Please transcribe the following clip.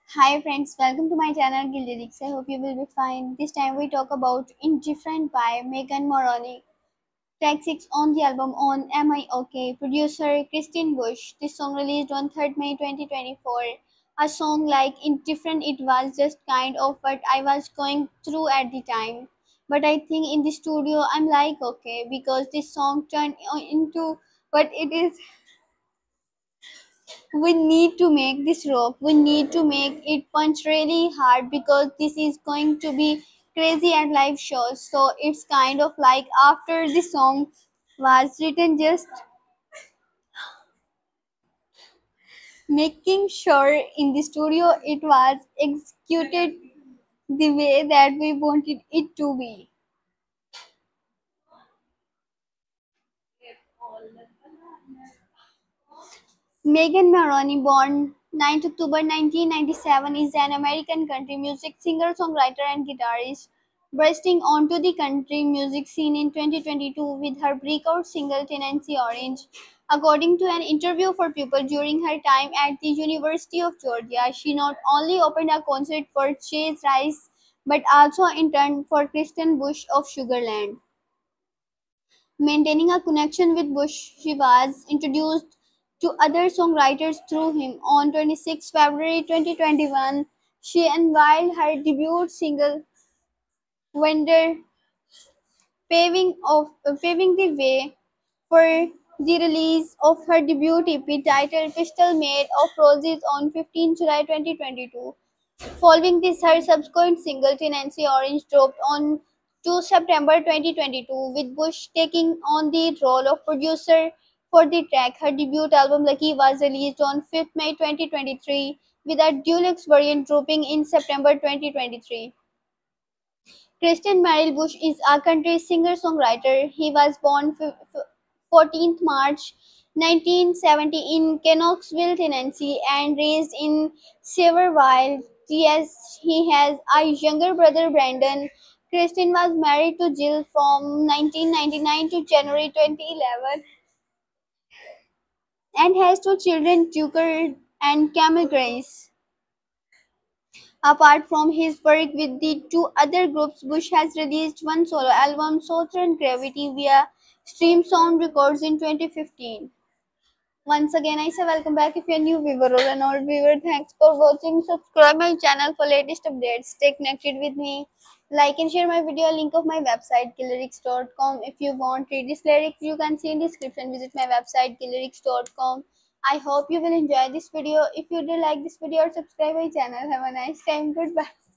Hi friends, welcome to my channel Gilderics. I hope you will be fine. This time we talk about Indifferent by Megan Moroney. Track 6 on the album on Am I OK? Producer Christine Bush. This song released on 3rd May 2024. A song like Indifferent, it was just kind of what I was going through at the time. But I think in the studio I'm like okay because this song turned into what it is. We need to make this rock, we need to make it punch really hard because this is going to be crazy at live shows. So it's kind of like after the song was written, just making sure in the studio it was executed the way that we wanted it to be. Megan Maroney, born 9th October 1997, is an American country music singer-songwriter and guitarist, bursting onto the country music scene in 2022 with her breakout single Tennessee Orange. According to an interview for People during her time at the University of Georgia, she not only opened a concert for Chase Rice but also interned for Kristen Bush of Sugarland. Maintaining a connection with Bush, she was introduced to other songwriters through him. On 26 February 2021, she unveiled her debut single "Wonder", paving the way for the release of her debut EP titled "Crystal Made of Roses" on 15 July 2022. Following this, her subsequent single "Tennessee Orange" dropped on 2 September 2022, with Bush taking on the role of producer for the track. Her debut album "Lucky" was released on 5th May 2023, with a deluxe variant dropping in September 2023. Christian Merrill Bush is a country singer-songwriter. He was born 14th March 1970 in Knoxville, Tennessee, and raised in Sevierville, TS. He has a younger brother, Brandon. Christian was married to Jill from 1999 to January 2011 and has two children, Tucker and Camille Grace. Apart from his work with the two other groups, Bush has released one solo album, Southern Gravity, via Stream Sound Records in 2015. Once again, I say welcome back if you're a new viewer or an old viewer. Thanks for watching. Subscribe my channel for latest updates. Stay connected with me. Like and share my video. Link of my website killerics.com. If you want read this lyrics, you can see in description. Visit my website killerics.com. I hope you will enjoy this video. If you do like this video, subscribe my channel. Have a nice time. Goodbye.